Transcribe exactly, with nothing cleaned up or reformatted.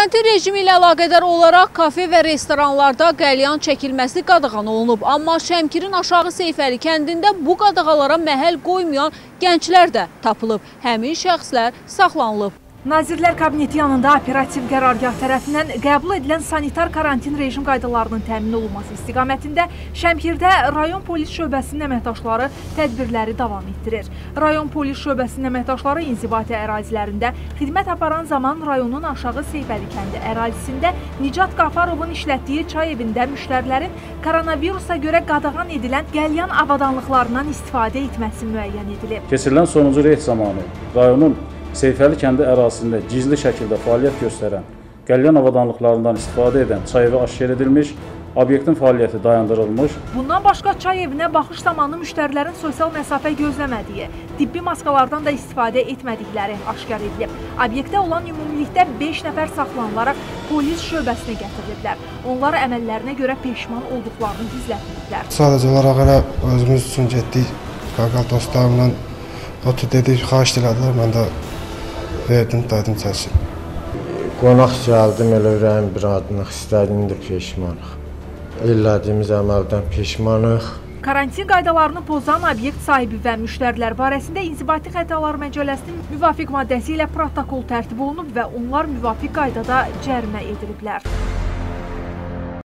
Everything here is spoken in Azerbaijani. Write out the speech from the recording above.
Karantin rejimi ilə əlaqədar olaraq kafe və restoranlarda qəlyan çəkilməsi qadağan olunub. Amma Şəmkirin Aşağı Seyfəli kəndində bu qadağalara məhəl qoymayan gənclər də tapılıb. Həmin şəxslər saxlanılıb. Nazirlər Kabineti yanında operativ qərargah tərəfindən qəbul edilən sanitar karantin rejim qaydalarının təmin olunması istiqamətində Şəmkirdə rayon polis şöbəsinin əməkdaşları tədbirləri davam etdirir. Rayon polis şöbəsinin əməkdaşları inzibati ərazilərində xidmət aparan zaman rayonun Aşağı Seyfəli kəndi ərazisində Nicat Qafarovun işlətdiyi çay evində müştərilərin koronavirusa görə qadağan edilən qəlyan avadanlıqlarından istifadə etməsi müəyyən edilib. Keçirilən sonuncu reyd zamanı rayonun Seyfəli kəndi ərazisində gizli şəkildə fəaliyyət göstərən, qəlyan avadanlıqlarından istifadə edən çay evi aşkar edilmiş, obyektin fəaliyyəti dayandırılmış. Bundan başqa çay evinə baxış zamanı müştərilərin sosial məsafə gözləmədiyi, tibbi maskalardan da istifadə etmədikləri aşkar edilib. Obyektdə olan ümumilikdə beş nəfər saxlanılaraq polis şöbəsinə gətiriliblər. Onlar əməllərinə görə peşman olduqlarını gizlətməklər. Sadəcə olaraq elə özümüz üçün getdik, qaqal dostlarımla otur dedik, xahiş dilədilər, mən də verdim, daydım çəkin. Qonaq gəldim, elə ürəyim bir adınıq istədiyini də peşmanıq. Elədiyimiz əməldən peşmanıq. Karantin qaydalarını pozan obyekt sahibi və müştərilər barəsində İnzibati Xətalar Məcəlləsinin müvafiq maddəsi ilə protokol tərtib olunub və onlar müvafiq qaydada cərimə ediliblər.